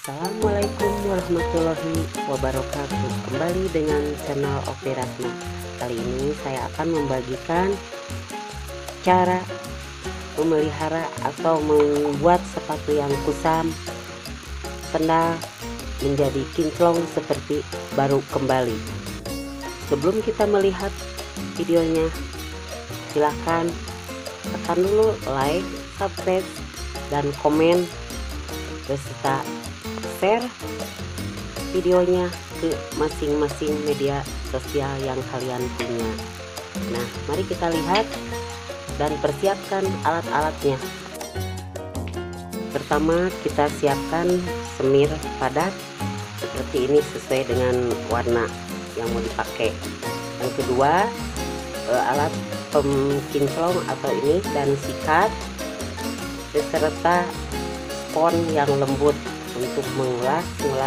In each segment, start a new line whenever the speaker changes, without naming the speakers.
Assalamualaikum warahmatullahi wabarakatuh. Kembali dengan channel Ovi Ratna. Kali ini saya akan membagikan cara memelihara atau membuat sepatu yang kusam, sendal menjadi kinclong seperti baru kembali. Sebelum kita melihat videonya, silahkan tekan dulu like, subscribe, dan komen beserta share videonya ke masing-masing media sosial yang kalian punya. Nah, mari kita lihat dan persiapkan alat-alatnya. Pertama, kita siapkan semir padat seperti ini sesuai dengan warna yang mau dipakai. Yang kedua, alat pemkinclong atau ini dan sikat beserta spons yang lembut untuk mengulas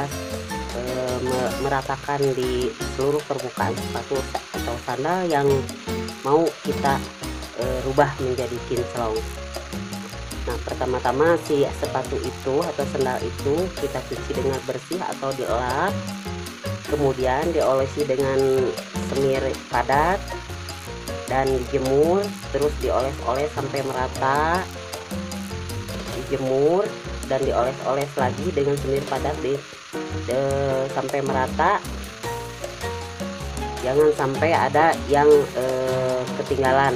meratakan di seluruh permukaan sepatu atau sandal yang mau kita rubah menjadi kinclong. Nah, pertama-tama si sepatu itu atau sandal itu kita cuci dengan bersih atau dielap, kemudian diolesi dengan semir padat dan dijemur, terus dioles-oles sampai merata, dijemur dan dioles-oles lagi dengan semir padat sampai merata. Jangan sampai ada yang ketinggalan.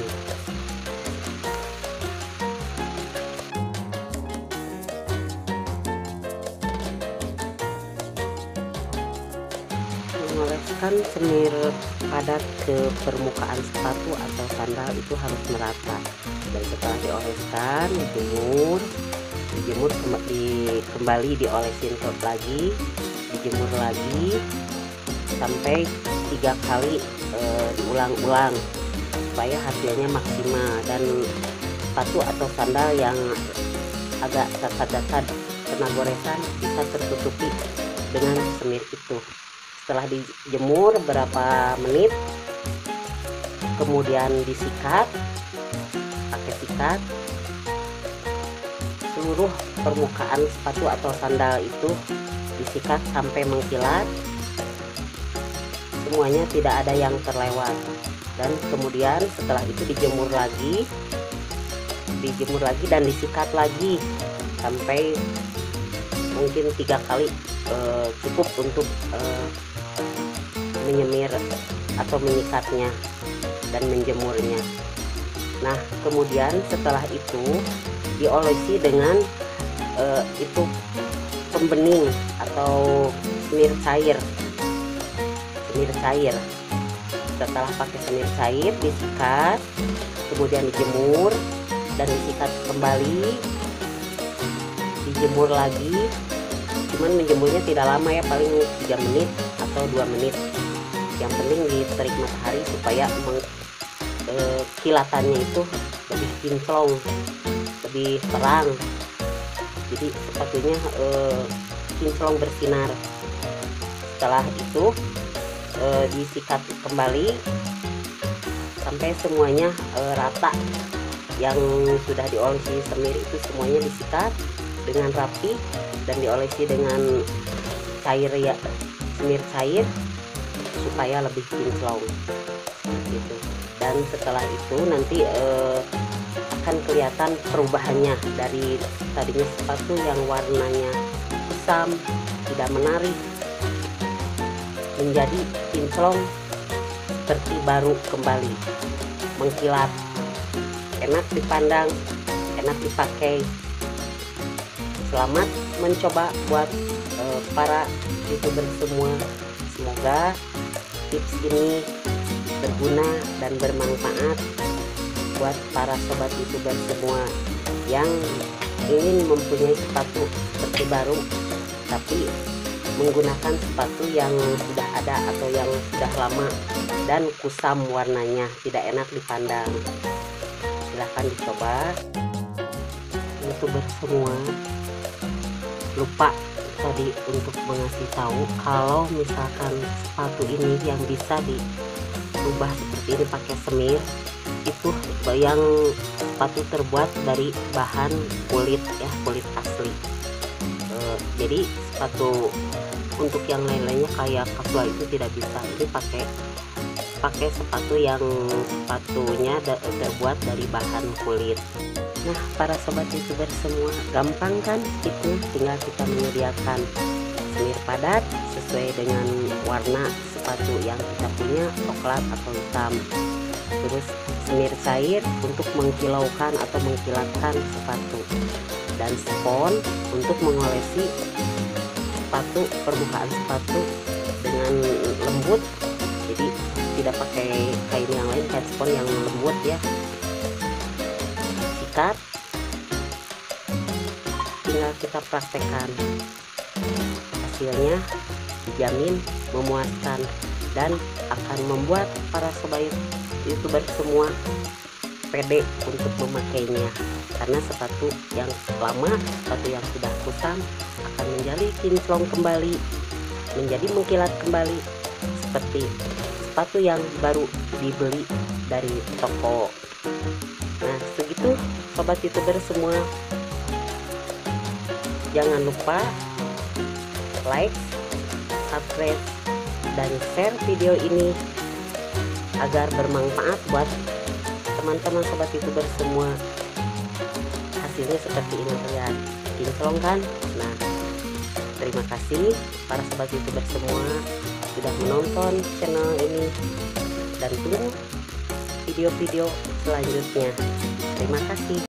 Mengoleskan semir padat ke permukaan sepatu atau sandal itu harus merata, dan setelah dioleskan dijemur kembali diolesin lagi, dijemur lagi sampai 3 kali diulang-ulang supaya hasilnya maksimal dan sepatu atau sandal yang agak dasar-dasar kena goresan bisa tertutupi dengan semir itu. Setelah dijemur berapa menit, kemudian disikat pakai sikat. Seluruh permukaan sepatu atau sandal itu disikat sampai mengkilat, semuanya tidak ada yang terlewat. Dan kemudian setelah itu dijemur lagi dan disikat lagi sampai mungkin 3 kali cukup untuk menyemir atau menyikatnya dan menjemurnya. Nah, kemudian setelah itu diolesi dengan itu pembening atau semir cair. Setelah pakai semir cair disikat, kemudian dijemur dan disikat kembali, dijemur lagi. Cuman menjemurnya tidak lama ya, paling 3 menit atau 2 menit. Yang penting diterik matahari supaya kilatannya itu lebih kinclong, lebih terang, jadi sepatunya kinclong bersinar. Setelah itu disikat kembali sampai semuanya rata. Yang sudah diolesi semir itu semuanya disikat dengan rapi dan diolesi dengan cair ya, semir cair supaya lebih kinclong gitu. Dan setelah itu nanti akan kelihatan perubahannya dari tadinya sepatu yang warnanya kusam tidak menarik menjadi kinclong seperti baru kembali, mengkilat, enak dipandang, enak dipakai. Selamat mencoba buat para youtuber semua. Semoga tips ini berguna dan bermanfaat buat para sobat youtuber semua yang ingin mempunyai sepatu seperti baru tapi menggunakan sepatu yang sudah ada atau yang sudah lama dan kusam warnanya, tidak enak dipandang. Silahkan dicoba. Youtuber semua, lupa tadi untuk mengasih tahu kalau misalkan sepatu ini yang bisa dirubah seperti ini pakai semir, itu yang sepatu terbuat dari bahan kulit ya, kulit asli. Jadi sepatu untuk yang lain-lainnya kayak casual itu tidak bisa. Ini pakai sepatu yang sepatunya terbuat dari bahan kulit. Nah, para sobat youtuber semua, gampang kan tipsnya? Tinggal kita menyediakan semir padat sesuai dengan warna sepatu yang kita punya, coklat atau hitam. Terus semir cair untuk mengkilaukan atau mengkilatkan sepatu, dan spons untuk mengolesi sepatu, permukaan sepatu dengan lembut. Jadi tidak pakai kain yang lain, kain spons yang lembut ya. Sikat, tinggal kita praktekkan, hasilnya dijamin memuaskan dan akan membuat para sobat youtuber semua pede untuk memakainya, karena sepatu yang lama, sepatu yang sudah kusam akan menjadi kinclong kembali, menjadi mengkilat kembali seperti sepatu yang baru dibeli dari toko. Nah, segitu sobat youtuber semua, jangan lupa like, subscribe, dan share video ini agar bermanfaat buat teman-teman sobat youtuber semua. Hasilnya seperti ini, terlihat kinclong kan? Nah, terima kasih para sobat youtuber semua sudah menonton channel ini, dan tunggu video-video selanjutnya. Terima kasih.